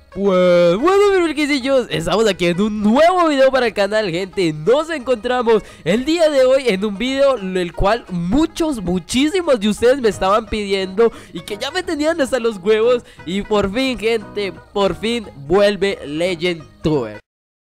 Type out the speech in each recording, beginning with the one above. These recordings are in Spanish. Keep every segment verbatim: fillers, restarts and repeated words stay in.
Pues bueno, mis queridos, estamos aquí en un nuevo video para el canal, gente. Nos encontramos el día de hoy en un video el cual muchos, muchísimos de ustedes me estaban pidiendo y que ya me tenían hasta los huevos. Y por fin, gente, por fin vuelve Legend Tower.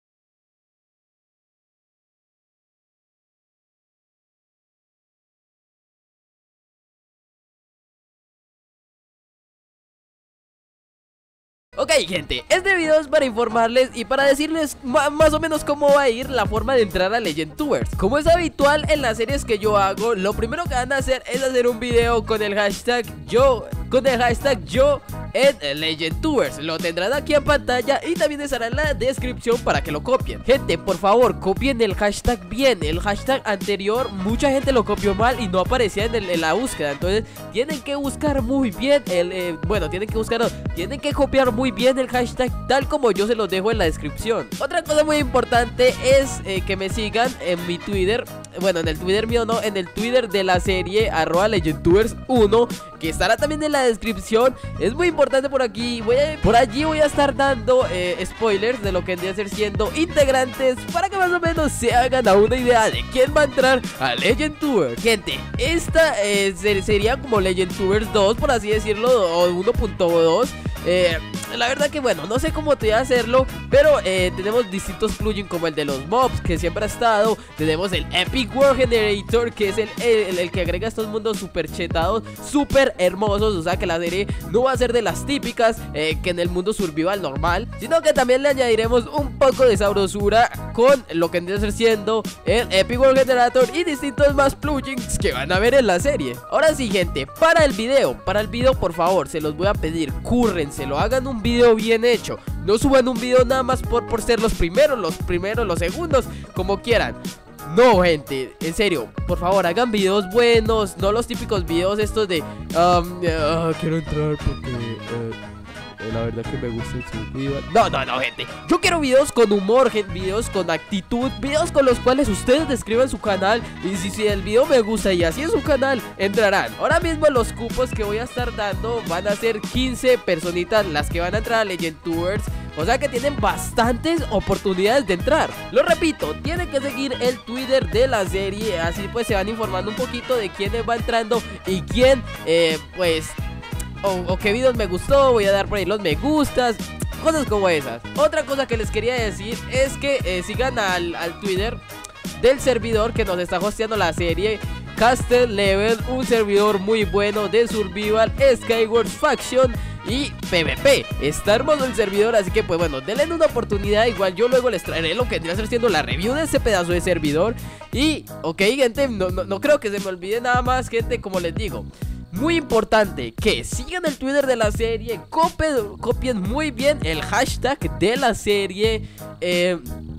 Ok, gente, este video es para informarles y para decirles más o menos cómo va a ir la forma de entrar a Legend Towers. Como es habitual en las series que yo hago, lo primero que van a hacer es hacer un video con el hashtag yo Con el hashtag yo en Legend Towers. Lo tendrán aquí en pantalla y también estará en la descripción para que lo copien. Gente, por favor, copien el hashtag bien. El hashtag anterior, mucha gente lo copió mal y no aparecía en, el, en la búsqueda. Entonces, tienen que buscar muy bien el, eh, bueno, tienen que buscar, no, tienen que copiar muy bien el hashtag tal como yo se los dejo en la descripción. Otra cosa muy importante es eh, que me sigan en mi Twitter. Bueno, en el Twitter mío no, en el Twitter de la serie arroba Legend Towers uno, que estará también en la descripción. Es muy importante por aquí, voy a, por allí voy a estar dando eh, spoilers de lo que vendría a ser siendo integrantes, para que más o menos se hagan a una idea de quién va a entrar a Legend Towers. Gente, esta eh, sería como Legend Towers dos, por así decirlo, o uno punto dos. Eh, la verdad que bueno, no sé cómo te voy a hacerlo, pero eh, tenemos distintos plugins como el de los mobs, que siempre ha estado. Tenemos el Epic World Generator, que es el, el, el que agrega estos mundos super chetados, super hermosos. O sea que la serie no va a ser de las típicas eh, que en el mundo survival normal, sino que también le añadiremos un poco de sabrosura con lo que vendría a ser siendo el Epic World Generator y distintos más plugins que van a ver en la serie. Ahora sí, gente, para el video, para el video por favor, se los voy a pedir, cúrrense, lo hagan un video bien hecho. No suban un video nada más por, por ser los primeros, los primeros, los segundos, como quieran. No, gente, en serio, por favor, hagan videos buenos, no los típicos videos estos de um, uh, quiero entrar porque uh, la verdad que me gusta el survival. No, no, no, gente, yo quiero videos con humor, gente, videos con actitud, videos con los cuales ustedes describan su canal. Y si, si el video me gusta y así es su canal, entrarán. Ahora mismo los cupos que voy a estar dando van a ser quince personitas las que van a entrar a Legend Towers. O sea que tienen bastantes oportunidades de entrar. Lo repito, tienen que seguir el Twitter de la serie, así pues se van informando un poquito de quién va entrando y quién, eh, pues, o, o qué videos me gustó. Voy a dar por ahí los me gustas, cosas como esas. Otra cosa que les quería decir es que eh, sigan al, al Twitter del servidor que nos está hosteando la serie, Castle Level, un servidor muy bueno de survival, Skyward Faction y PvP. Está hermoso el servidor, así que pues bueno, denle una oportunidad. Igual yo luego les traeré lo que vendría a ser siendo la review de ese pedazo de servidor. Y, ok, gente, no, no, no creo que se me olvide nada más, gente, como les digo. Muy importante que sigan el Twitter de la serie, copien, copien muy bien el hashtag de la serie. Eh...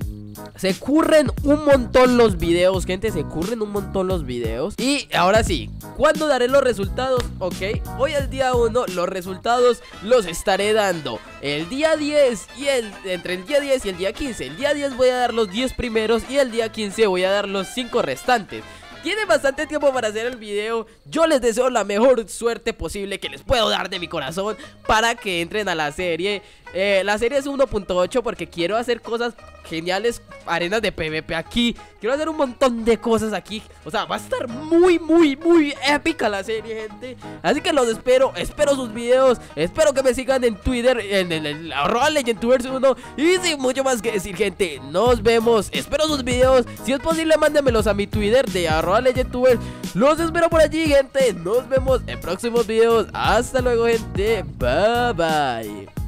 Se curren un montón los videos, gente, se curren un montón los videos. Y ahora sí, ¿cuándo daré los resultados? Ok, hoy es el día uno, los resultados los estaré dando el día diez y el, entre el día diez y el día quince. El día diez voy a dar los diez primeros y el día quince voy a dar los cinco restantes. Tienen bastante tiempo para hacer el video. Yo les deseo la mejor suerte posible que les puedo dar de mi corazón para que entren a la serie. eh, La serie es uno punto ocho porque quiero hacer cosas geniales, arenas de PvP aquí. Quiero hacer un montón de cosas aquí. O sea, va a estar muy, muy, muy épica la serie, gente. Así que los espero, espero sus videos. Espero que me sigan en Twitter, en el arroba Legend Towers uno. Y sin mucho más que decir, gente, nos vemos. Espero sus videos. Si es posible, mándenmelos a mi Twitter de arroba Legend Towers. Los espero por allí, gente. Nos vemos en próximos videos. Hasta luego, gente. Bye, bye.